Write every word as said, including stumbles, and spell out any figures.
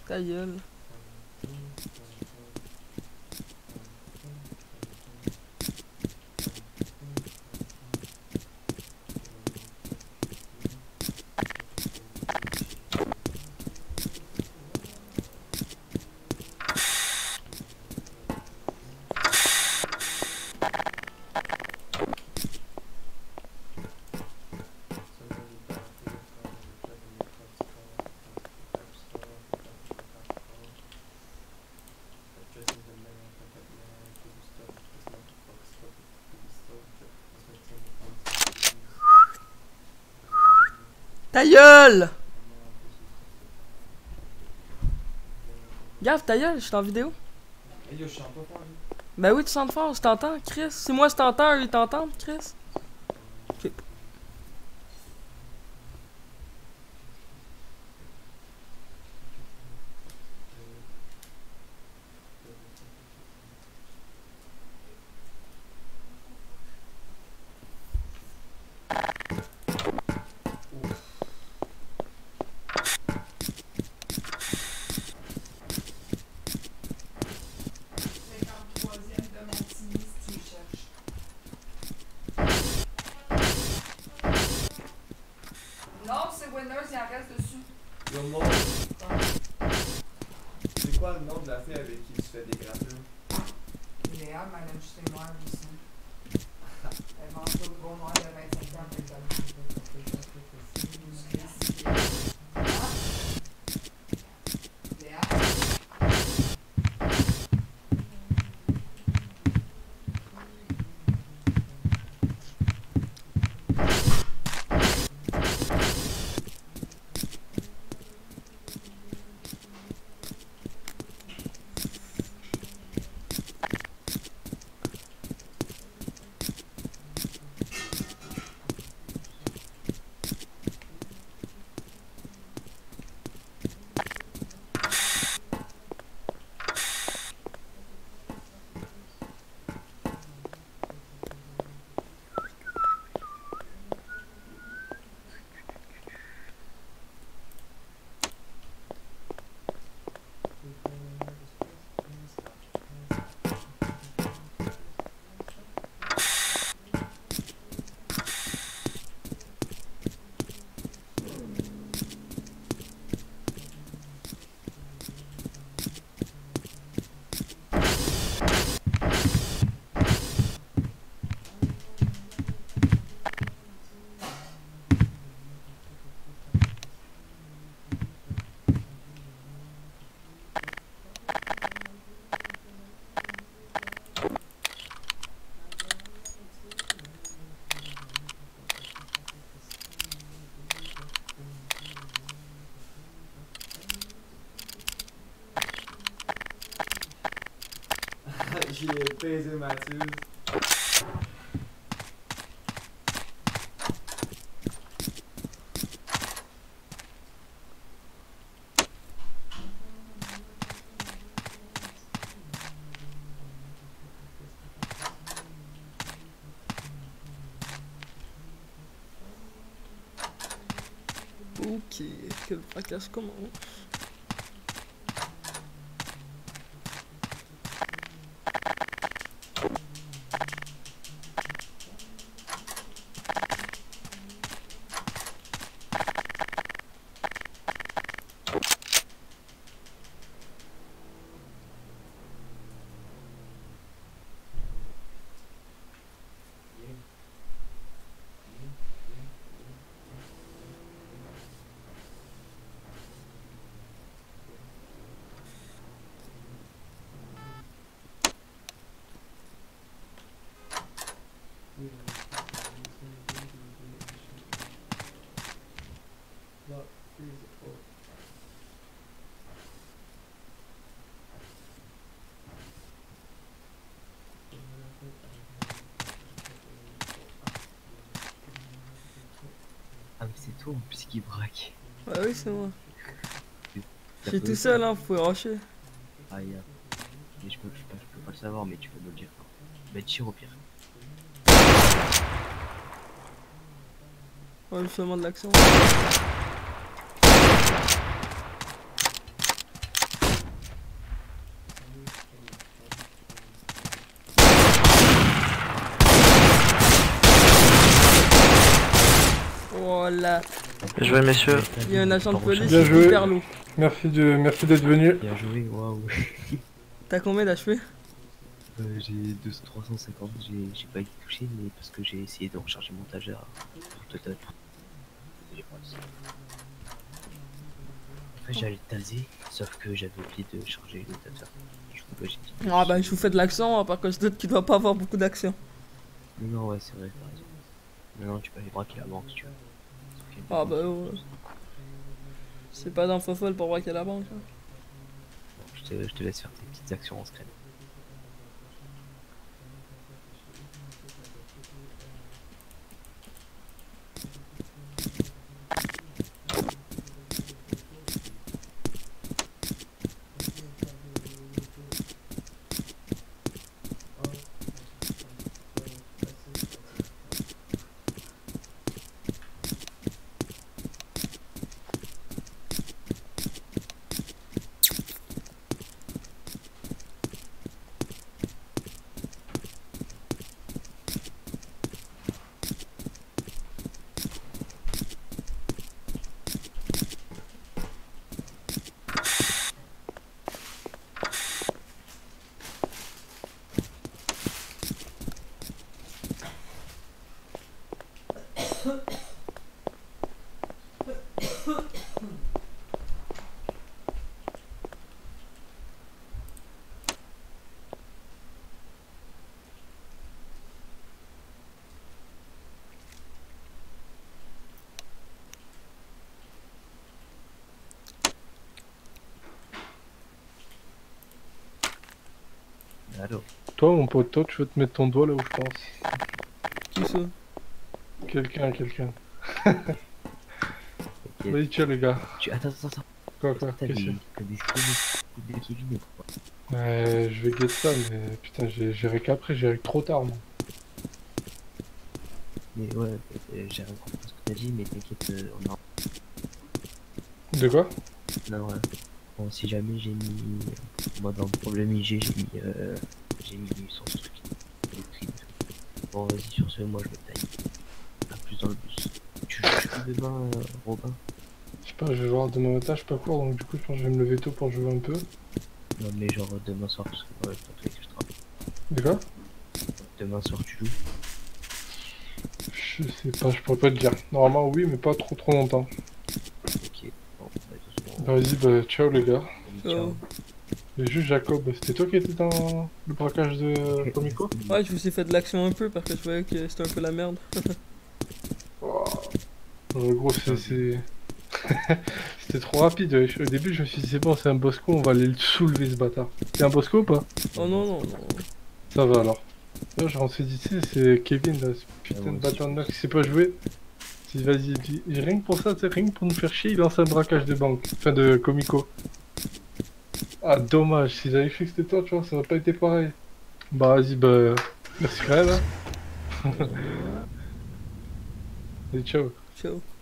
Ta gueule. Ta gueule! Gaffe, ta gueule, je suis en vidéo. Hey yo, je chante pas fort, là. Ben oui, tu sens fort, je t'entends, Chris. Si moi je t'entends, eux ils t'entendent, Chris. Ok. Non, c'est Winners, il en reste dessus. Yo, Mo, c'est quoi le nom de la fille avec qui tu fais des gravures? Léa, ma juste est noire aussi. Elle mange le gros noir de vingt-cinq ans avec elle. Léa? J'ai baisé Mathieu. Ok, que le fracas commence. Ah mais c'est toi en plus qui braque. Ouais, oui, c'est moi. Je suis tout seul, hein, faut rusher. Ah yeah. Mais je peux, je, peux, je peux pas le savoir, mais tu peux me le dire. Bah tire au pire. Ouais, seulement de l'action. a, Bien joué, messieurs. il y a un agent de police Bien joué. hyper lourd. Merci de, merci d'être venu. Bien joué, waouh. T'as combien d'H P? Euh, j'ai deux- trois cent cinquante, j'ai j'ai pas été touché, mais parce que j'ai essayé de recharger mon tageur pour te taper. J'ai pas réussi. En fait, j'allais taser, sauf que j'avais oublié de charger le taser. Du coup, bah, j'ai dit. Ah bah je vous fais de l'action, par contre je doute qu'il doit pas avoir beaucoup d'action. Non, non, ouais, c'est vrai, t'as raison. Non, non, tu peux aller braquer la banque si tu veux. Sauf qu'il y a une Ah banque. bah ouais. C'est pas dans fofolle pour braquer la banque. Hein. Bon, je, te, je te laisse faire tes petites actions en scred. Allô. Toi, mon pote, toi, tu veux te mettre ton doigt là où je pense. Qui ça? Quelqu'un, quelqu'un. Ok. Vas-y, tiens, les gars. Tu... Attends, attends, attends. Quoi, Est-ce quoi, que t'as qu'est-ce des, que t'as des screens de Kevin ou pas? c'est? Ouais, je vais get ça, mais putain, j'ai géré qu'après, j'ai trop tard, moi. Mais ouais, euh, j'ai rien compris ce que t'as dit, mais t'inquiète, euh, on a... De quoi? Non, ouais. Bon, si jamais j'ai mis... Moi, dans le problème I G, j'ai mis... Euh... J'ai mis son truc. Les prix. Bon, vas-y, sur ce, moi, je me taille. A plus dans le bus. Tu joues plus demain, euh, Robin? Je sais pas, je vais voir demain matin, je suis pas court, donc du coup, je pense que je vais me lever tôt pour jouer un peu. Non, mais genre demain soir, parce que ouais, c'est un truc que je travaille. De quoi? Demain soir, tu joues? Je sais pas, je pourrais pas te dire. Normalement, oui, mais pas trop trop longtemps. Ok. Bon, bah, de toute façon, Bah, vas-y, bah, ciao, les gars. ciao. Ciao. Et juste Jacob, c'était toi qui étais dans le braquage de Comico? Ouais, je vous ai fait de l'action un peu parce que je voyais que c'était un peu la merde. Oh. En gros, c'est... c'est- C'était trop rapide. wesh. Au début, je me suis dit, c'est bon, c'est un Bosco, on va aller le soulever, ce bâtard. C'est un Bosco ou pas? Oh non, non, non. Ça va alors. Là, genre, on s'est dit, tu sais, c'est Kevin, là, ce putain Ah ouais, de bâtard de c'est- mec qui sait pas jouer. Si vas-y, dis- rien que pour ça, tu sais, rien que pour nous faire chier, il lance un braquage de banque. Enfin, de Comico. Ah, dommage, s'ils avaient cru que c'était toi, tu vois, ça aurait pas été pareil. Bah, vas-y, bah, merci quand même, hein. Allez, ciao. Ciao.